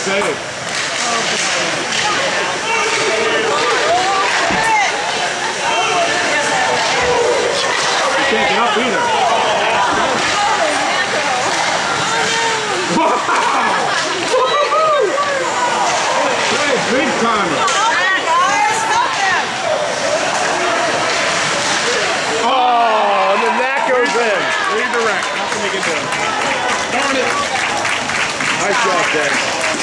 save. You can't get up either. Wow! Hey, big timer. Oh, and then that goes in. Redirect. Nothing you can do. Darn it. Nice job, Dave.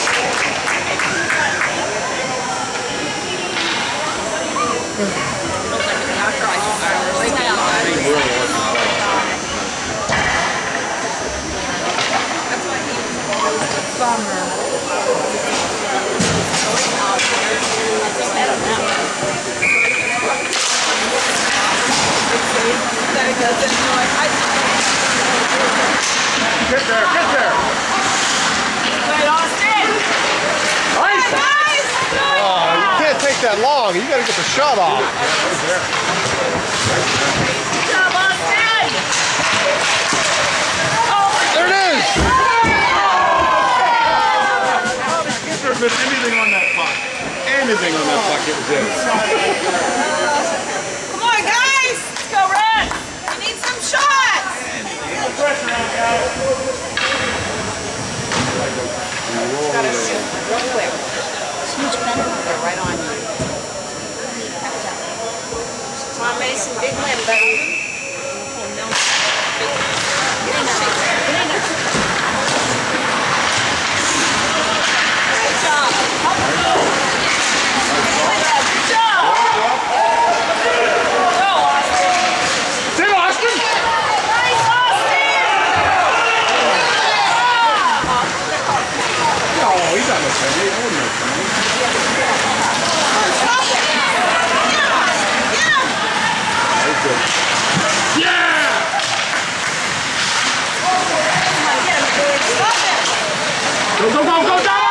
Get there, get there. Nice. Oh, you can't take that long. You got to get the shot off. There it is. If there had been anything on that puck, it was in. Come on, guys! Let's go, Red! We need some shots! Pressure on, guys. Gotta shoot real quick. It's much better. They're right on you. Come on, Mason. Big limb, baby. Good job. Good job. Go, Austin. Sit, Austin. Nice, Austin. Oh, he's not no penalty. I wouldn't know penalty. Yeah! Go, go, go, go, John!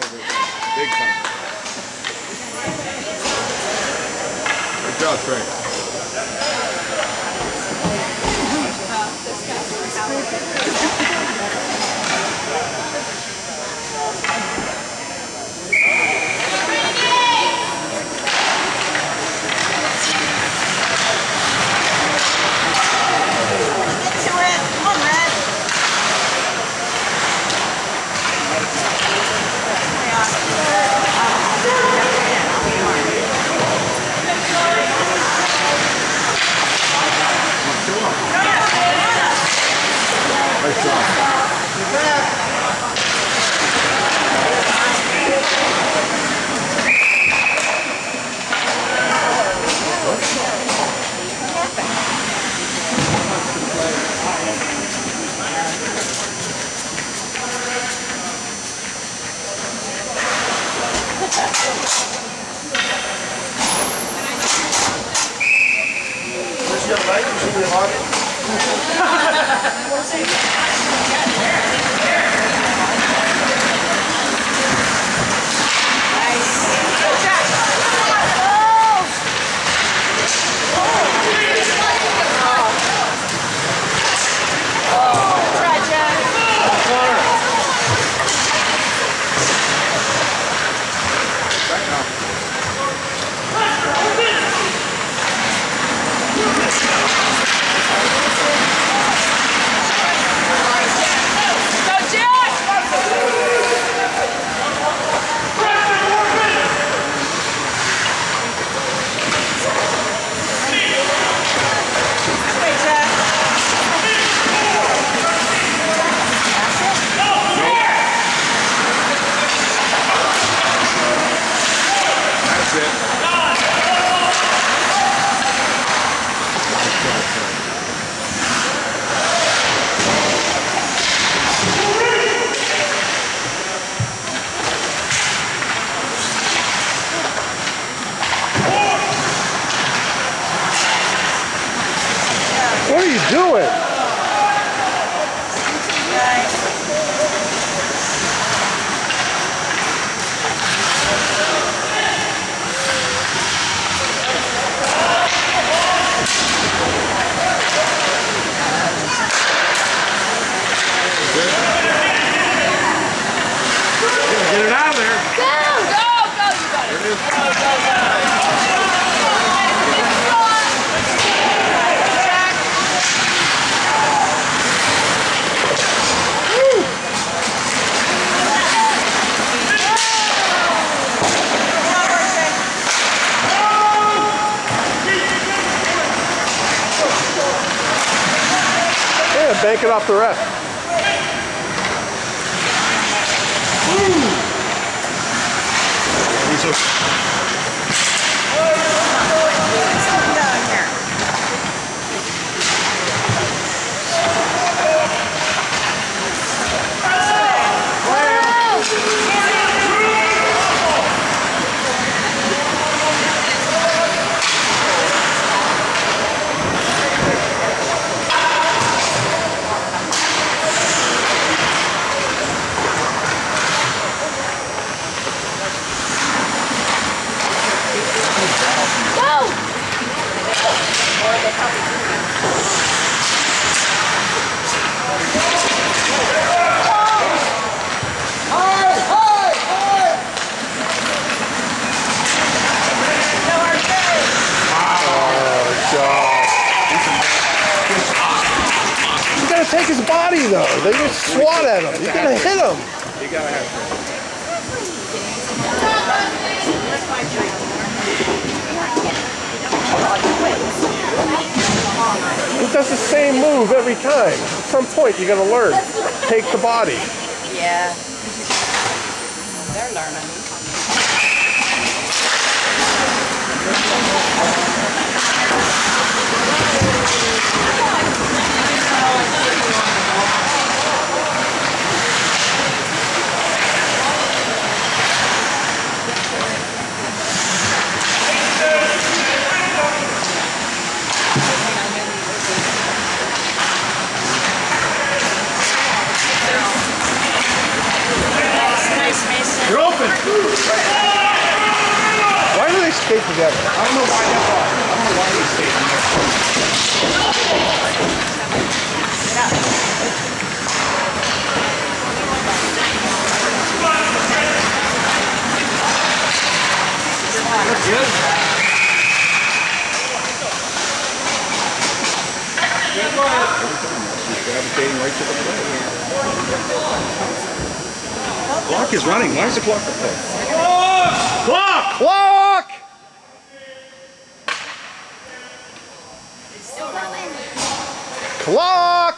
Big time. Good job, Trey. Nice job. What are you doing? Get it out of there. Go, you got it. Go. Yeah, bank it off the ref. Take his body though. They just swat at him. You're gonna hit him. You gotta have He does the same move every time. At some point, you gotta learn. Take the body. Yeah. They're learning. You're open. Why do they skate together? I don't know why that's why. I don't know why they stay That's good. Gravitating right to the plate. Clock is running. Why is the clock? Clock! Clock! It's still running. Clock!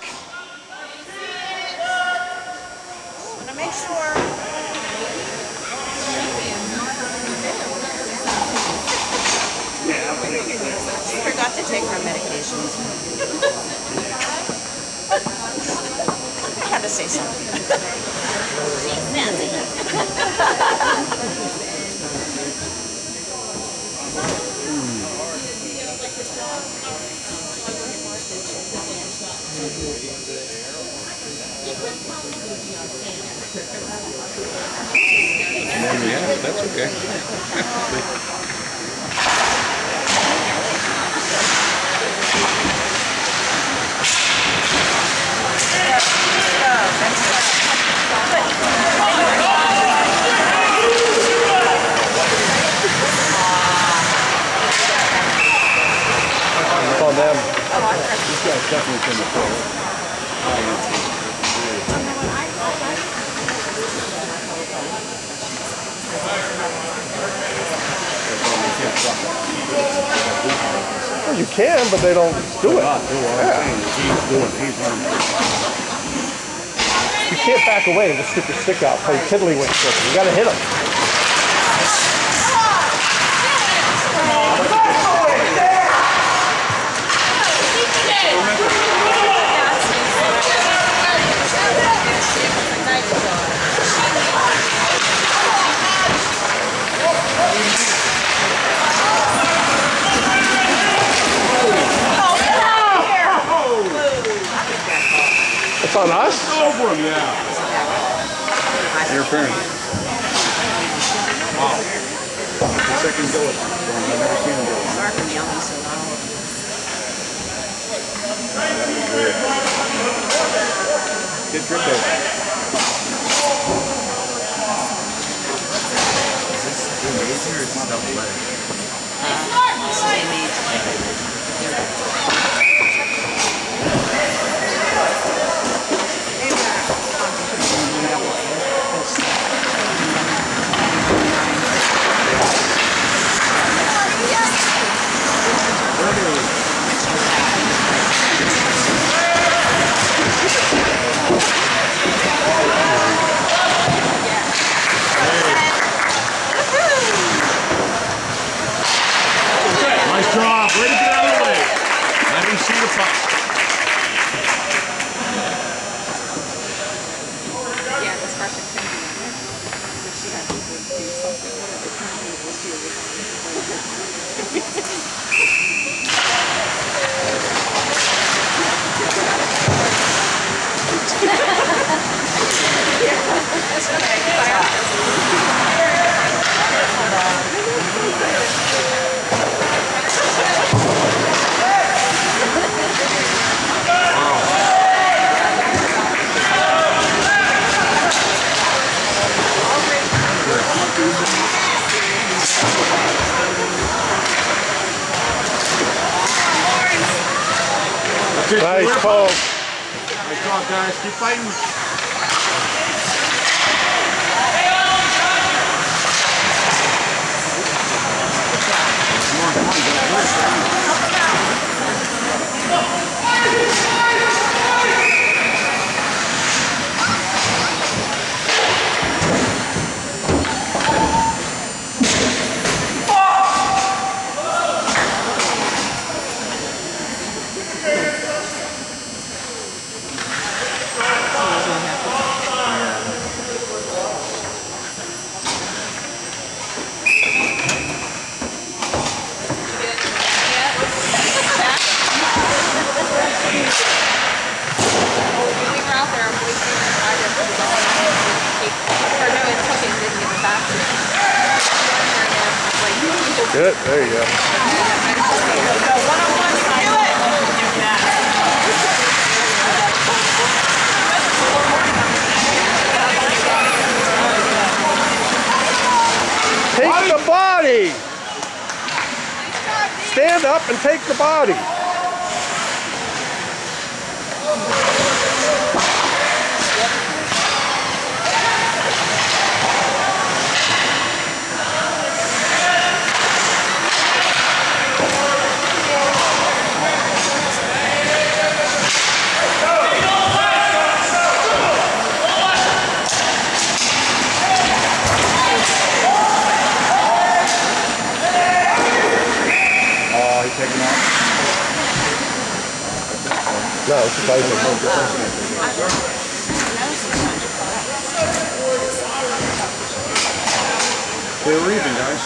Want to make sure. She forgot to take her medications. I had to say something. She's busy. Yeah, that's okay. It's on them. This guy's definitely from the floor. Well, you can, but they don't do it. He's running. You can't back away and just stick your stick out, play tiddlywinks with them. You gotta hit them. It's on us? Over him, yeah. Interference. Wow. The second go. I've never seen him go. Mark and yelling so loud. Good trip over. Is this amazing or is this double play? This is Nice job. Way to get out of the way. Let him see the puck. yeah, this person can be in there. But she had to do something. One of the people she was Nice pull. Nice job, guys. Keep fighting. Come on, Good. There you go. Take the body. Stand up and take the body. Taking off. No, it's just ice. They were even, guys.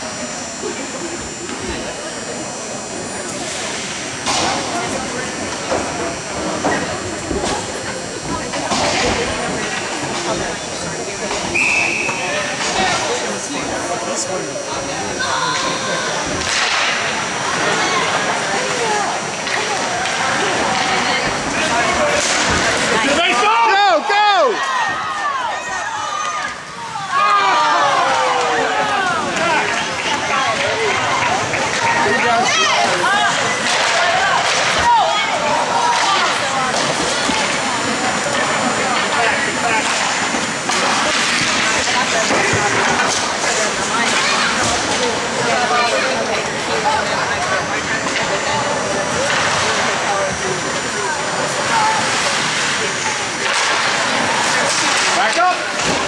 Back up!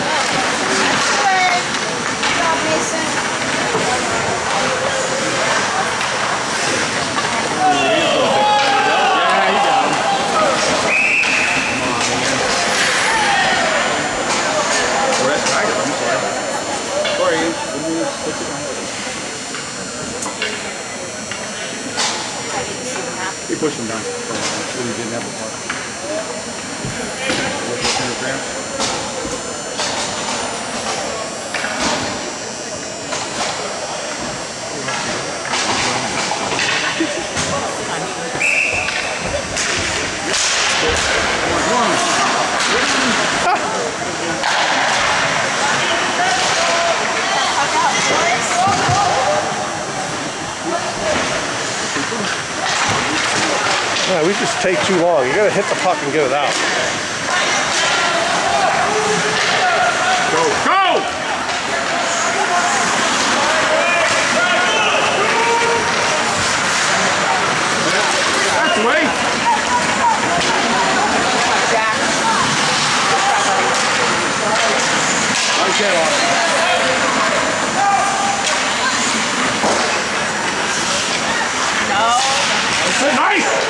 Keep pushing down. We didn't have a part. 100 grams. Yeah, we just take too long. You gotta hit the puck and get it out. Go! Go! That's the way. Nice hit on it. Nice!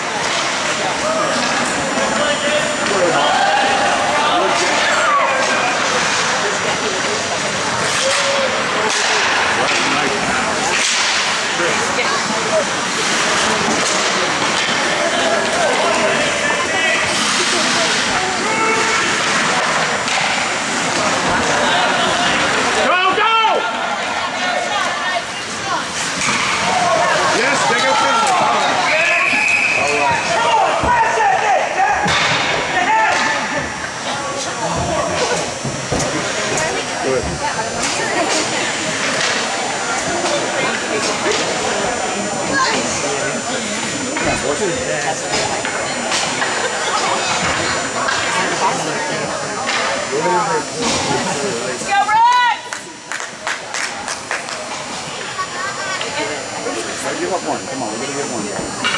Let's go, Rex! Gotta give up one. Come on, we're gonna give one.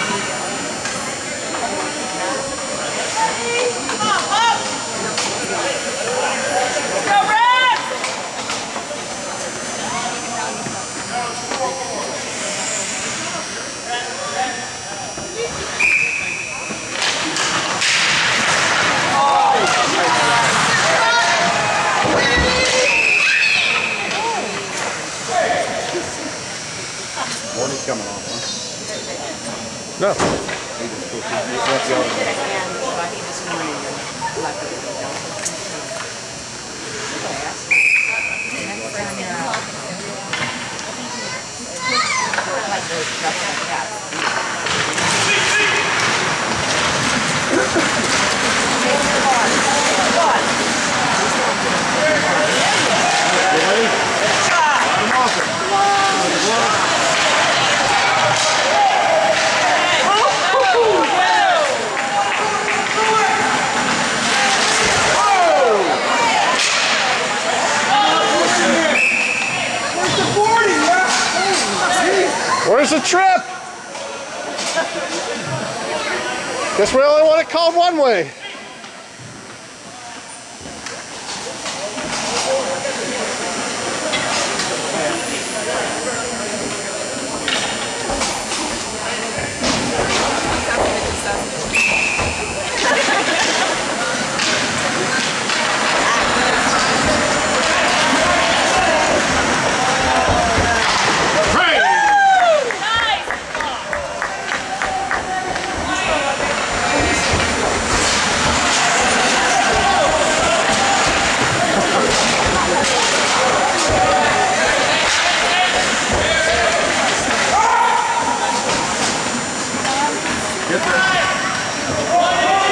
Let's go, Rex! Morning's coming off, huh? No. He just pushed it. He left the other one. That's what I got. Where's the trip? Guess we only want it called one way. Get there.